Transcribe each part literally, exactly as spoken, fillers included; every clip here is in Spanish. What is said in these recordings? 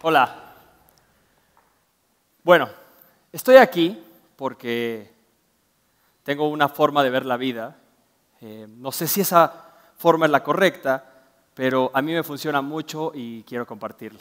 Hola. Bueno, estoy aquí porque tengo una forma de ver la vida. Eh, no sé si esa forma es la correcta, pero a mí me funciona mucho y quiero compartirla.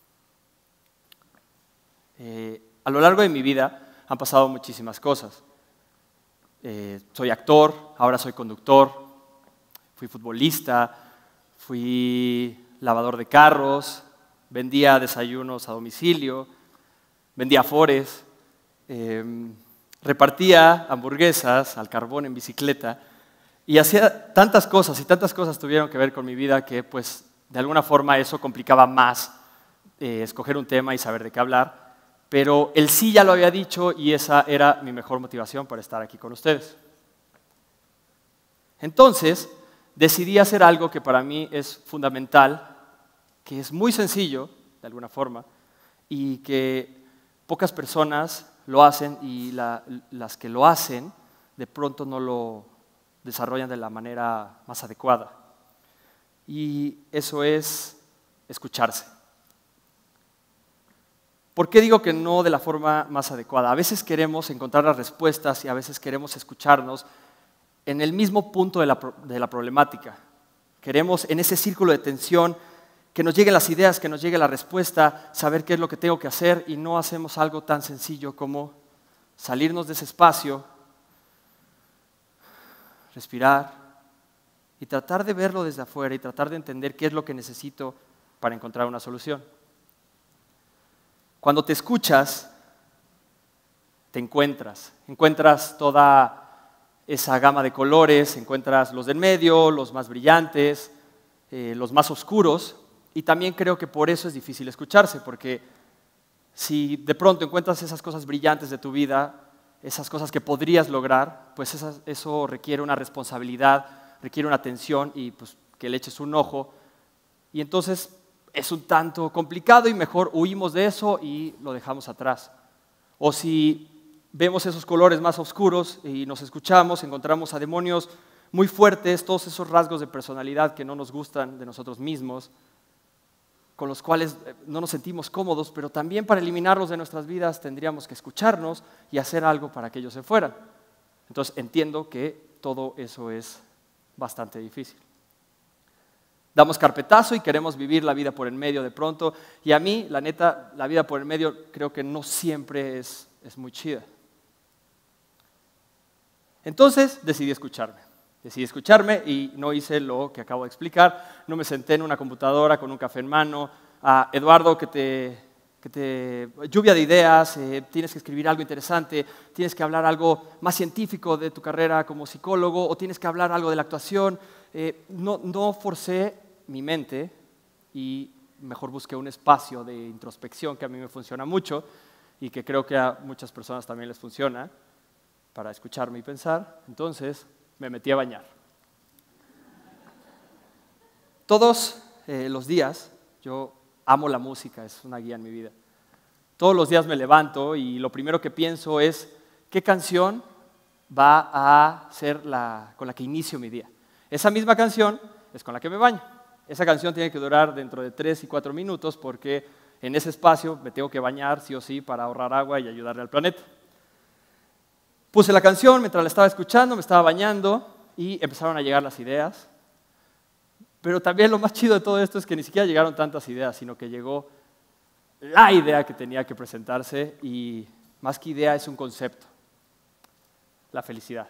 Eh, a lo largo de mi vida han pasado muchísimas cosas. Eh, soy actor, ahora soy conductor, fui futbolista, fui lavador de carros, vendía desayunos a domicilio, vendía afores, eh, repartía hamburguesas al carbón en bicicleta y hacía tantas cosas y tantas cosas tuvieron que ver con mi vida que pues de alguna forma eso complicaba más eh, escoger un tema y saber de qué hablar, pero el sí ya lo había dicho y esa era mi mejor motivación para estar aquí con ustedes. Entonces decidí hacer algo que para mí es fundamental, que es muy sencillo, de alguna forma, y que pocas personas lo hacen y la, las que lo hacen de pronto no lo desarrollan de la manera más adecuada. Y eso es escucharse. ¿Por qué digo que no de la forma más adecuada? A veces queremos encontrar las respuestas y a veces queremos escucharnos en el mismo punto de la, de la problemática. Queremos en ese círculo de tensión que nos lleguen las ideas, que nos llegue la respuesta, saber qué es lo que tengo que hacer y no hacemos algo tan sencillo como salirnos de ese espacio, respirar y tratar de verlo desde afuera y tratar de entender qué es lo que necesito para encontrar una solución. Cuando te escuchas, te encuentras, encuentras toda esa gama de colores, encuentras los del medio, los más brillantes, eh, los más oscuros, y también creo que por eso es difícil escucharse, porque si de pronto encuentras esas cosas brillantes de tu vida, esas cosas que podrías lograr, pues esas, eso requiere una responsabilidad, requiere una atención y pues que le eches un ojo, y entonces es un tanto complicado y mejor huimos de eso y lo dejamos atrás. O si vemos esos colores más oscuros y nos escuchamos, encontramos a demonios muy fuertes, todos esos rasgos de personalidad que no nos gustan de nosotros mismos, con los cuales no nos sentimos cómodos, pero también para eliminarlos de nuestras vidas tendríamos que escucharnos y hacer algo para que ellos se fueran. Entonces entiendo que todo eso es bastante difícil. Damos carpetazo y queremos vivir la vida por el medio de pronto, y a mí, la neta, la vida por el medio creo que no siempre es, es muy chida. Entonces decidí escucharme. Decidí escucharme y no hice lo que acabo de explicar. No me senté en una computadora con un café en mano. Ah, Eduardo, que te, que te... lluvia de ideas, eh, tienes que escribir algo interesante, tienes que hablar algo más científico de tu carrera como psicólogo o tienes que hablar algo de la actuación. Eh, no, no forcé mi mente y mejor busqué un espacio de introspección que a mí me funciona mucho y que creo que a muchas personas también les funciona para escucharme y pensar. Entonces me metí a bañar. Todos eh, los días, yo amo la música, es una guía en mi vida. Todos los días me levanto y lo primero que pienso es qué canción va a ser la con la que inicio mi día. Esa misma canción es con la que me baño. Esa canción tiene que durar dentro de tres y cuatro minutos porque en ese espacio me tengo que bañar sí o sí para ahorrar agua y ayudarle al planeta. Puse la canción mientras la estaba escuchando, me estaba bañando y empezaron a llegar las ideas. Pero también lo más chido de todo esto es que ni siquiera llegaron tantas ideas, sino que llegó la idea que tenía que presentarse y más que idea es un concepto, la felicidad.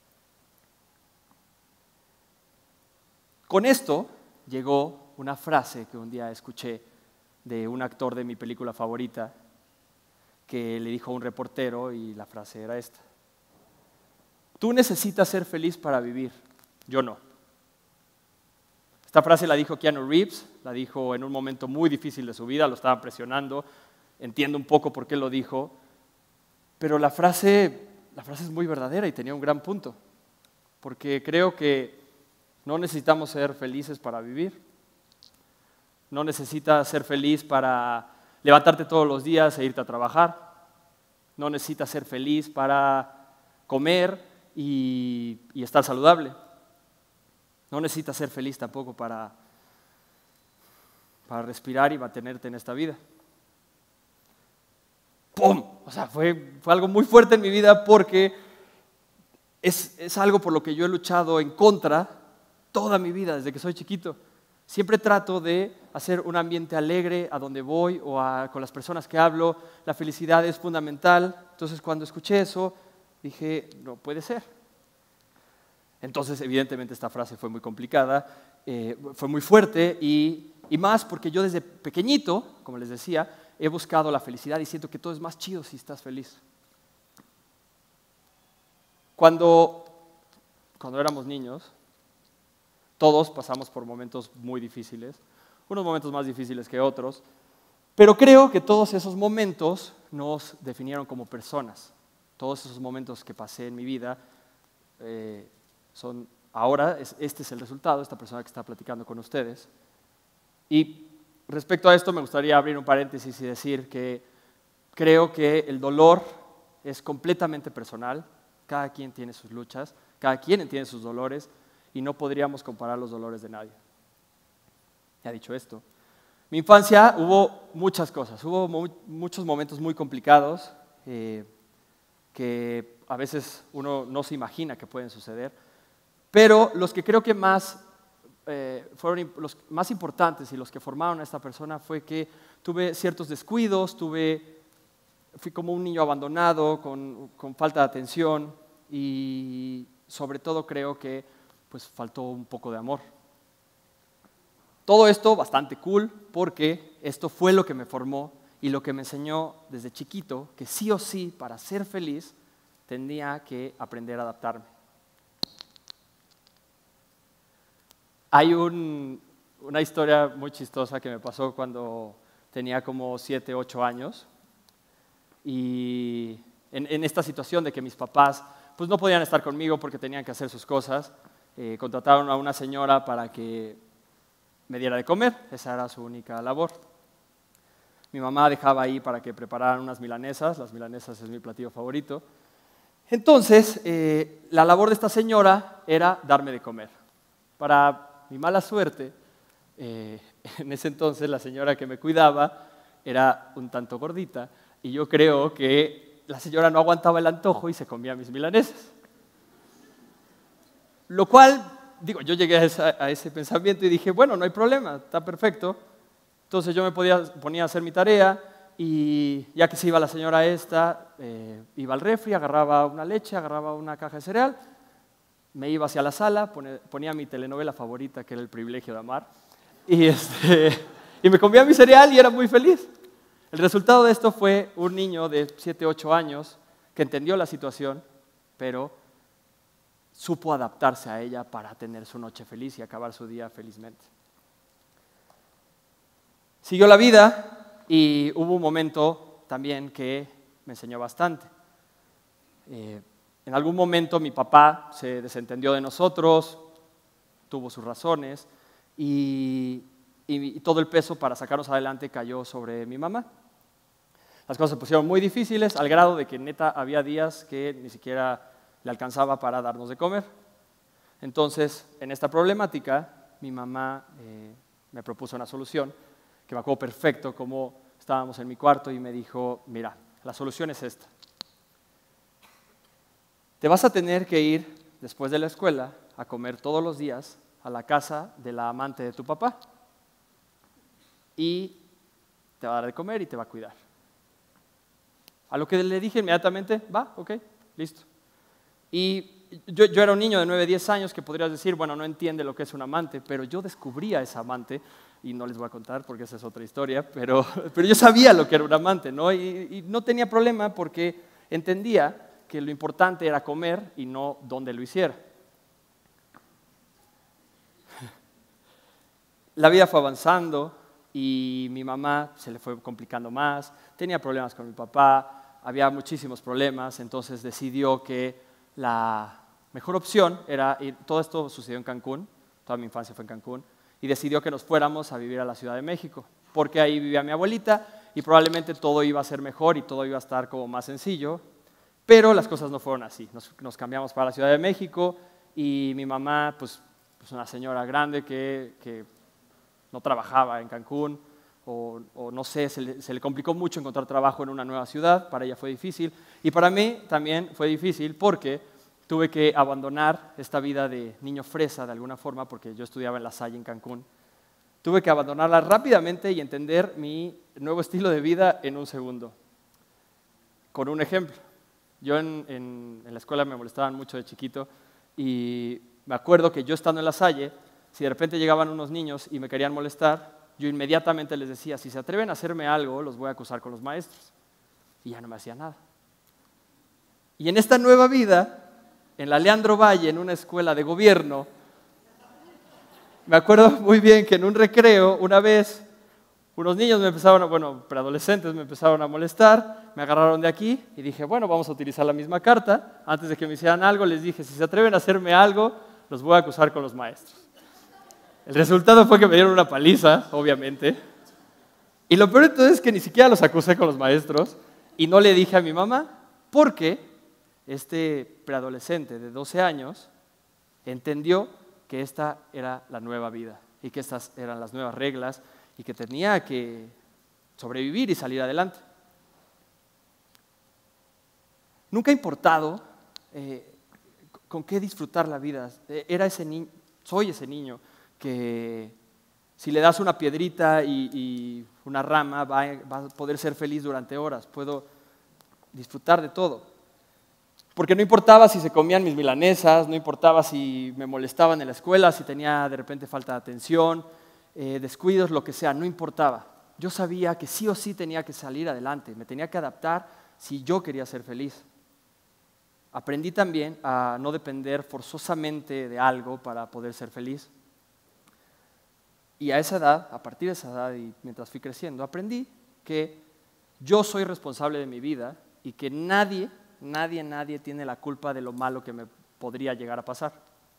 Con esto llegó una frase que un día escuché de un actor de mi película favorita que le dijo a un reportero y la frase era esta. Tú necesitas ser feliz para vivir, yo no. Esta frase la dijo Keanu Reeves, la dijo en un momento muy difícil de su vida, lo estaban presionando, entiendo un poco por qué lo dijo, pero la frase, la frase es muy verdadera y tenía un gran punto, porque creo que no necesitamos ser felices para vivir, no necesitas ser feliz para levantarte todos los días e irte a trabajar, no necesitas ser feliz para comer y, y estar saludable. No necesitas ser feliz tampoco para, para respirar y mantenerte en esta vida. sea, fue, fue algo muy fuerte en mi vida porque es, es algo por lo que yo he luchado en contra toda mi vida, desde que soy chiquito. Siempre trato de hacer un ambiente alegre a donde voy o a, con las personas que hablo. La felicidad es fundamental. Entonces, cuando escuché eso, dije, no puede ser. Entonces, evidentemente, esta frase fue muy complicada, eh, fue muy fuerte y, y más porque yo desde pequeñito, como les decía, he buscado la felicidad y siento que todo es más chido si estás feliz. Cuando, cuando éramos niños, todos pasamos por momentos muy difíciles, unos momentos más difíciles que otros, pero creo que todos esos momentos nos definieron como personas. Todos esos momentos que pasé en mi vida eh, son, ahora, es, este es el resultado, esta persona que está platicando con ustedes. Y respecto a esto me gustaría abrir un paréntesis y decir que creo que el dolor es completamente personal, cada quien tiene sus luchas, cada quien tiene sus dolores, y no podríamos comparar los dolores de nadie. Ya dicho esto, mi infancia hubo muchas cosas, hubo mu muchos momentos muy complicados eh, que a veces uno no se imagina que pueden suceder, pero los que creo que más eh, fueron los más importantes y los que formaron a esta persona fue que tuve ciertos descuidos, tuve, fui como un niño abandonado, con, con falta de atención y sobre todo creo que pues faltó un poco de amor. Todo esto bastante cool porque esto fue lo que me formó y lo que me enseñó desde chiquito que sí o sí para ser feliz tenía que aprender a adaptarme. Hay un, una historia muy chistosa que me pasó cuando tenía como siete, ocho años y en, en esta situación de que mis papás pues no podían estar conmigo porque tenían que hacer sus cosas. Eh, contrataron a una señora para que me diera de comer, esa era su única labor. Mi mamá dejaba ahí para que prepararan unas milanesas, las milanesas es mi platillo favorito. Entonces, eh, la labor de esta señora era darme de comer. Para mi mala suerte, eh, en ese entonces la señora que me cuidaba era un tanto gordita y yo creo que la señora no aguantaba el antojo y se comía mis milanesas. Lo cual, digo, yo llegué a, esa, a ese pensamiento y dije, bueno, no hay problema, está perfecto. Entonces yo me podía, ponía a hacer mi tarea y ya que se iba la señora esta, eh, iba al refri, agarraba una leche, agarraba una caja de cereal, me iba hacia la sala, pone, ponía mi telenovela favorita, que era El privilegio de amar, y, este, y me comía mi cereal y era muy feliz. El resultado de esto fue un niño de siete, ocho años que entendió la situación, pero supo adaptarse a ella para tener su noche feliz y acabar su día felizmente. Siguió la vida y hubo un momento también que me enseñó bastante. Eh, en algún momento mi papá se desentendió de nosotros, tuvo sus razones y, y, y todo el peso para sacarnos adelante cayó sobre mi mamá. Las cosas se pusieron muy difíciles al grado de que neta había días que ni siquiera le alcanzaba para darnos de comer. Entonces, en esta problemática, mi mamá eh, me propuso una solución, que me acuerdo perfecto, como estábamos en mi cuarto y me dijo, mira, la solución es esta. Te vas a tener que ir, después de la escuela, a comer todos los días a la casa de la amante de tu papá. Y te va a dar de comer y te va a cuidar. A lo que le dije inmediatamente, va, ok, listo. Y yo, yo era un niño de nueve, diez años que podrías decir, bueno, no entiende lo que es un amante, pero yo descubrí a esa amante, y no les voy a contar porque esa es otra historia, pero, pero yo sabía lo que era un amante, ¿no? Y, y no tenía problema porque entendía que lo importante era comer y no dónde lo hiciera. La vida fue avanzando y mi mamá se le fue complicando más, tenía problemas con mi papá, había muchísimos problemas, entonces decidió que la mejor opción era ir, todo esto sucedió en Cancún, toda mi infancia fue en Cancún, y decidió que nos fuéramos a vivir a la Ciudad de México, porque ahí vivía mi abuelita y probablemente todo iba a ser mejor y todo iba a estar como más sencillo, pero las cosas no fueron así. Nos, nos cambiamos para la Ciudad de México y mi mamá, pues, pues una señora grande que, que no trabajaba en Cancún, o, o no sé, se le, se le complicó mucho encontrar trabajo en una nueva ciudad, para ella fue difícil, y para mí también fue difícil porque tuve que abandonar esta vida de niño fresa de alguna forma, porque yo estudiaba en La Salle, en Cancún. Tuve que abandonarla rápidamente y entender mi nuevo estilo de vida en un segundo. Con un ejemplo, yo en, en, en la escuela me molestaban mucho de chiquito y me acuerdo que yo estando en La Salle, si de repente llegaban unos niños y me querían molestar, yo inmediatamente les decía, si se atreven a hacerme algo, los voy a acusar con los maestros. Y ya no me hacía nada. Y en esta nueva vida, en la Leandro Valle, en una escuela de gobierno, me acuerdo muy bien que en un recreo, una vez, unos niños me empezaron, a, bueno, preadolescentes me empezaron a molestar, me agarraron de aquí y dije, bueno, vamos a utilizar la misma carta. Antes de que me hicieran algo, les dije, si se atreven a hacerme algo, los voy a acusar con los maestros. El resultado fue que me dieron una paliza, obviamente. Y lo peor de todo es que ni siquiera los acusé con los maestros y no le dije a mi mamá, porque este preadolescente de doce años entendió que esta era la nueva vida y que estas eran las nuevas reglas y que tenía que sobrevivir y salir adelante. Nunca ha importado eh, con qué disfrutar la vida. Era ese ni- soy ese niño que si le das una piedrita y, y una rama va, va a poder ser feliz durante horas. Puedo disfrutar de todo. Porque no importaba si se comían mis milanesas, no importaba si me molestaban en la escuela, si tenía de repente falta de atención, eh, descuidos, lo que sea, no importaba. Yo sabía que sí o sí tenía que salir adelante, me tenía que adaptar si yo quería ser feliz. Aprendí también a no depender forzosamente de algo para poder ser feliz. Y a esa edad, a partir de esa edad y mientras fui creciendo, aprendí que yo soy responsable de mi vida y que nadie, nadie, nadie tiene la culpa de lo malo que me podría llegar a pasar.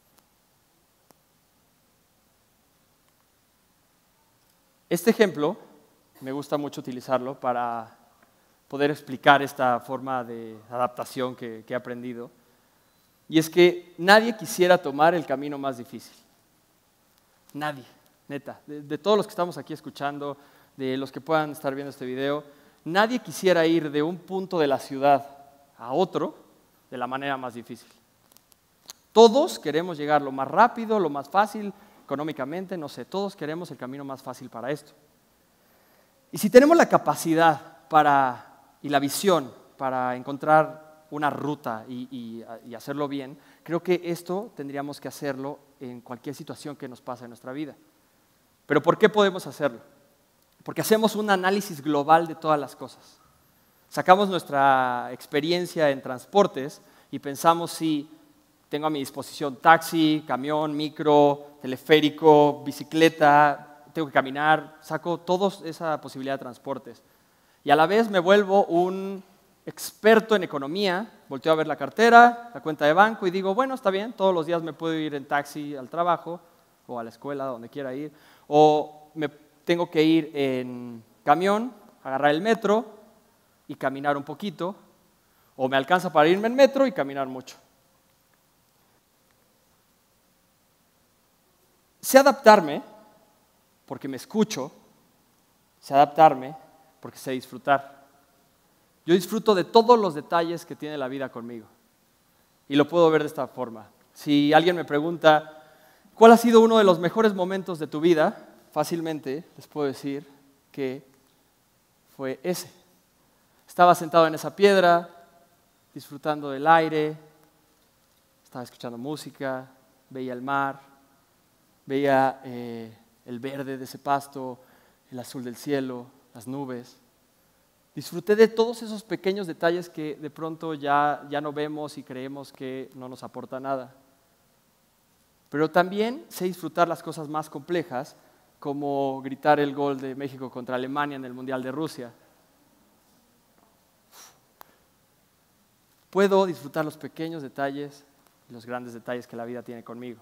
Este ejemplo me gusta mucho utilizarlo para poder explicar esta forma de adaptación que, que he aprendido. Y es que nadie quisiera tomar el camino más difícil. Nadie, neta. De, de todos los que estamos aquí escuchando, de los que puedan estar viendo este video, nadie quisiera ir de un punto de la ciudad a otro de la manera más difícil. Todos queremos llegar lo más rápido, lo más fácil, económicamente, no sé, todos queremos el camino más fácil para esto. Y si tenemos la capacidad para, y la visión para encontrar una ruta y, y, y hacerlo bien, creo que esto tendríamos que hacerlo en cualquier situación que nos pase en nuestra vida. ¿Pero por qué podemos hacerlo? Porque hacemos un análisis global de todas las cosas. Sacamos nuestra experiencia en transportes y pensamos si tengo a mi disposición taxi, camión, micro, teleférico, bicicleta, tengo que caminar, saco toda esa posibilidad de transportes. Y a la vez me vuelvo un experto en economía, volteo a ver la cartera, la cuenta de banco y digo, bueno, está bien, todos los días me puedo ir en taxi al trabajo o a la escuela, donde quiera ir, o me tengo que ir en camión, agarrar el metro y caminar un poquito, o me alcanza para irme en metro y caminar mucho. Sé adaptarme porque me escucho, sé adaptarme porque sé disfrutar. Yo disfruto de todos los detalles que tiene la vida conmigo y lo puedo ver de esta forma. Si alguien me pregunta, ¿cuál ha sido uno de los mejores momentos de tu vida? Fácilmente les puedo decir que fue ese. Estaba sentado en esa piedra, disfrutando del aire, estaba escuchando música, veía el mar, veía eh, el verde de ese pasto, el azul del cielo, las nubes. Disfruté de todos esos pequeños detalles que de pronto ya, ya no vemos y creemos que no nos aporta nada. Pero también sé disfrutar las cosas más complejas, como gritar el gol de México contra Alemania en el Mundial de Rusia. Puedo disfrutar los pequeños detalles y los grandes detalles que la vida tiene conmigo.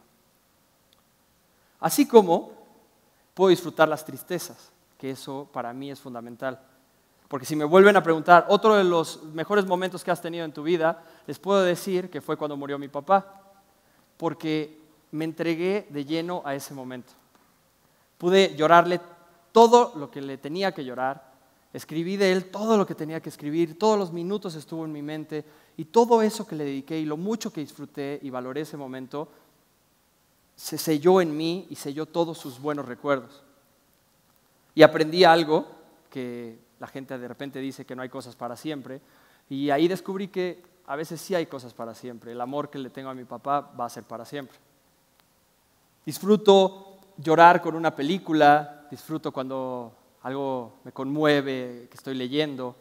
Así como puedo disfrutar las tristezas, que eso para mí es fundamental. Porque si me vuelven a preguntar, otro de los mejores momentos que has tenido en tu vida, les puedo decir que fue cuando murió mi papá, porque me entregué de lleno a ese momento. Pude llorarle todo lo que le tenía que llorar, escribí de él todo lo que tenía que escribir, todos los minutos estuvo en mi mente y todo eso que le dediqué y lo mucho que disfruté y valoré ese momento, se selló en mí y selló todos sus buenos recuerdos. Y aprendí algo que la gente de repente dice que no hay cosas para siempre, y ahí descubrí que a veces sí hay cosas para siempre. El amor que le tengo a mi papá va a ser para siempre. Disfruto llorar con una película, disfruto cuando algo me conmueve, que estoy leyendo.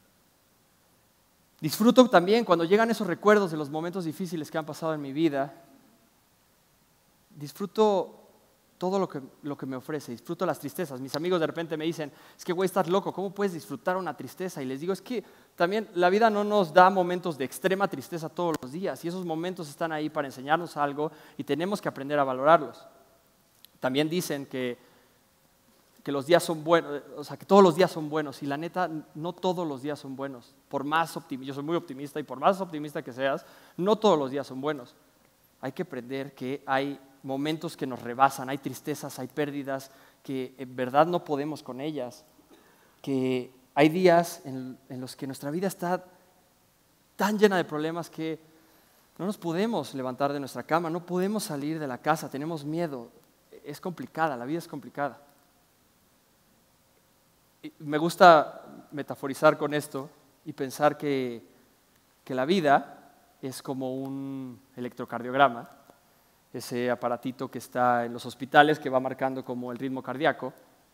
Disfruto también cuando llegan esos recuerdos de los momentos difíciles que han pasado en mi vida. Disfruto todo lo que, lo que me ofrece, disfruto las tristezas. Mis amigos de repente me dicen, es que güey, estás loco, ¿cómo puedes disfrutar una tristeza? Y les digo, es que también la vida no nos da momentos de extrema tristeza todos los días, y esos momentos están ahí para enseñarnos algo y tenemos que aprender a valorarlos. También dicen que, que los días son buenos, o sea, que todos los días son buenos, y la neta, no todos los días son buenos. Por más optimista, yo soy muy optimista, y por más optimista que seas, no todos los días son buenos. Hay que aprender que hay momentos que nos rebasan, hay tristezas, hay pérdidas que en verdad no podemos con ellas, que hay días en, en los que nuestra vida está tan llena de problemas que no nos podemos levantar de nuestra cama, no podemos salir de la casa, tenemos miedo, es complicada, la vida es complicada. Y me gusta metaforizar con esto y pensar que, que la vida es como un electrocardiograma, ese aparatito que está en los hospitales que va marcando como el ritmo cardíaco.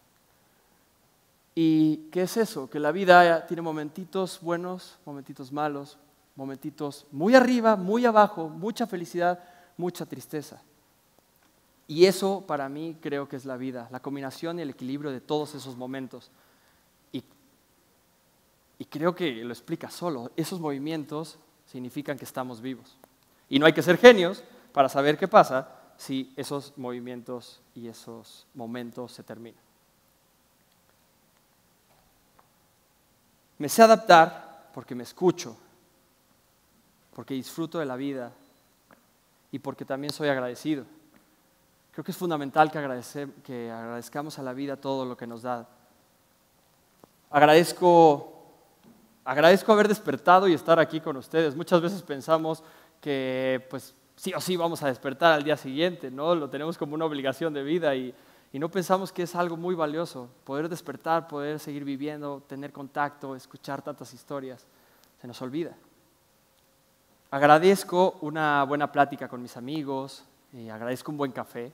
¿Y qué es eso? Que la vida tiene momentitos buenos, momentitos malos, momentitos muy arriba, muy abajo, mucha felicidad, mucha tristeza. Y eso para mí creo que es la vida, la combinación y el equilibrio de todos esos momentos. Y, y creo que lo explica solo, esos movimientos significan que estamos vivos. Y no hay que ser genios para saber qué pasa si esos movimientos y esos momentos se terminan. Me sé adaptar porque me escucho, porque disfruto de la vida y porque también soy agradecido. Creo que es fundamental que, agradece, que agradezcamos a la vida todo lo que nos da. Agradezco, agradezco haber despertado y estar aquí con ustedes. Muchas veces pensamos que pues, sí o sí vamos a despertar al día siguiente, ¿no? Lo tenemos como una obligación de vida y, y no pensamos que es algo muy valioso. Poder despertar, poder seguir viviendo, tener contacto, escuchar tantas historias, se nos olvida. Agradezco una buena plática con mis amigos, eh, agradezco un buen café,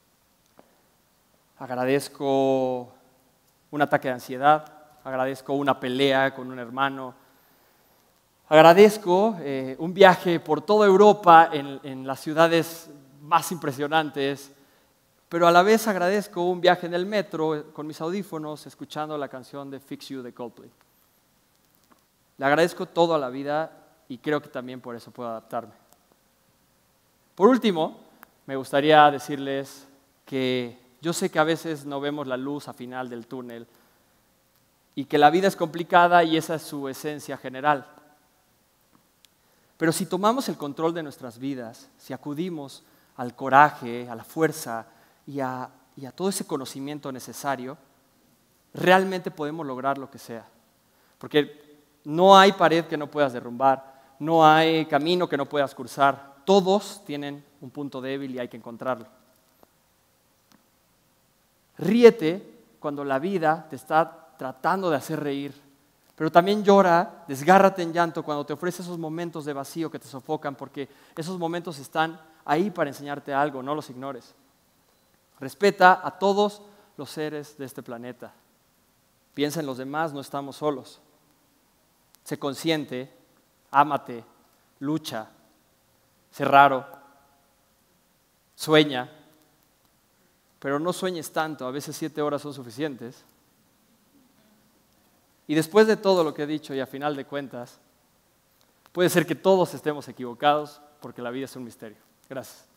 agradezco un ataque de ansiedad, agradezco una pelea con un hermano, agradezco eh, un viaje por toda Europa en, en las ciudades más impresionantes, pero a la vez agradezco un viaje en el metro con mis audífonos escuchando la canción de Fix You de Coldplay. Le agradezco todo a la vida y creo que también por eso puedo adaptarme. Por último, me gustaría decirles que yo sé que a veces no vemos la luz al final del túnel y que la vida es complicada y esa es su esencia general. Pero si tomamos el control de nuestras vidas, si acudimos al coraje, a la fuerza y a, y a todo ese conocimiento necesario, realmente podemos lograr lo que sea. Porque no hay pared que no puedas derrumbar, no hay camino que no puedas cruzar. Todos tienen un punto débil y hay que encontrarlo. Ríete cuando la vida te está tratando de hacer reír, pero también llora, desgárrate en llanto cuando te ofrece esos momentos de vacío que te sofocan, porque esos momentos están ahí para enseñarte algo, no los ignores. Respeta a todos los seres de este planeta. Piensa en los demás, no estamos solos. Sé consciente, ámate, lucha, sé raro, sueña, pero no sueñes tanto, a veces siete horas son suficientes. Y después de todo lo que he dicho y a final de cuentas, puede ser que todos estemos equivocados porque la vida es un misterio. Gracias.